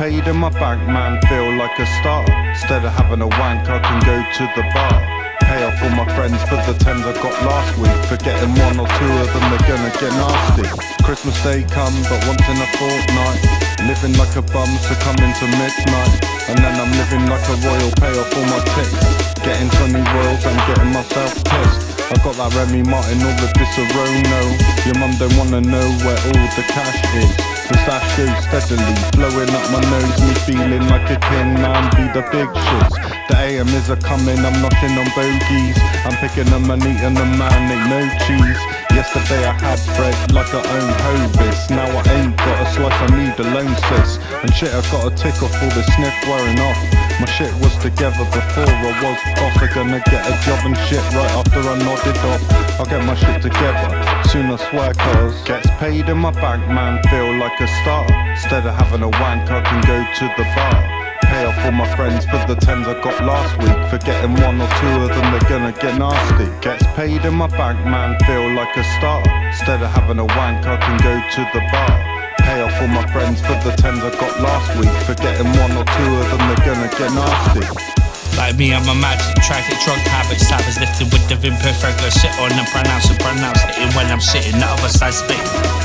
paid in my bank, man, feel like a star. Instead of having a wank, I can go to the bar. Pay off all my friends for the tens I got last week. Forgetting one or two of them, they're gonna get nasty. Christmas Day come, but once in a fortnight. Living like a bum, succumbing to midnight. And then I'm living like a royal, pay off all my tips. Getting 20 royals, I'm getting myself pissed. I got that Remy Martin, all the Disaronno. Your mum don't wanna know where all the cash is. The stash goes steadily, flowing up my nose. Me feeling like a king, man, be the big shits. The AM is a-coming, I'm knocking on bogies. I'm picking them and eating them, man, ain't no cheese. Yesterday I had bread like I own Hovis. Now I ain't got a slice, I need a loan sis. And shit, I got a tick off all the sniff wearing off. My shit was together before I was boss. I'm gonna get a job and shit right after I nodded off. I'll get my shit together, soon I swear, cause gets paid in my bank, man, feel like a star. Instead of having a wank, I can go to the bar. Pay off all my friends for the tens I got last week. Forgetting one or two of them, they're gonna get nasty. Gets paid in my bank, man, feel like a star. Instead of having a wank, I can go to the bar. Pay off all my friends for the tens I got last week. Forgetting one or two of them, they're gonna get nasty. Like me, I'm a magic traffic drug habit. Savage lifted with the imperfect. Sit on and pronounce it when I'm sitting. The other side spitting.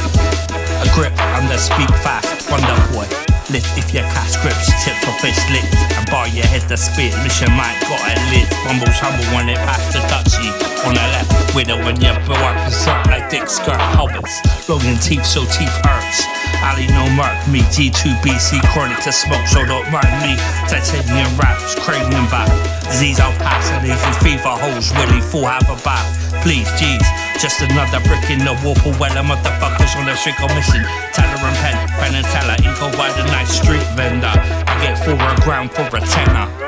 A grip under speak fast. Wonder boy. Lift if your cash grips, tip for fish lips, and bar your head to spit. Mission might got a lid. Bumbles humble when it passed the Dutchie. On the left, widow when you blow up and suck like dick skirt hobbits. Long in teeth, so teeth hurts. Ali no mark me, G2BC chronic to smoke, so don't mind me. Titanium raps, cranium back. Disease I'll pass, and easy fever holes, really full have a bath. Please, jeez, just another brick in the wall. Pull well, motherfuckers on the street go missing. Teller and pen and teller, ink by the nice street vendor. I get 4 a gram for a tenner.